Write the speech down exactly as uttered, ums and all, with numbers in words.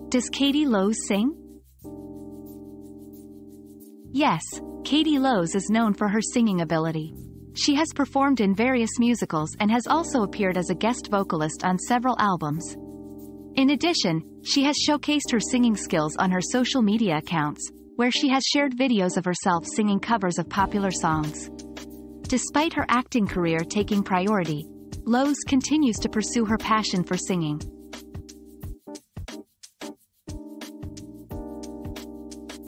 Does Katie Lowes sing? Yes, Katie Lowes is known for her singing ability. She has performed in various musicals and has also appeared as a guest vocalist on several albums. In addition, she has showcased her singing skills on her social media accounts, where she has shared videos of herself singing covers of popular songs. Despite her acting career taking priority, Lowes continues to pursue her passion for singing.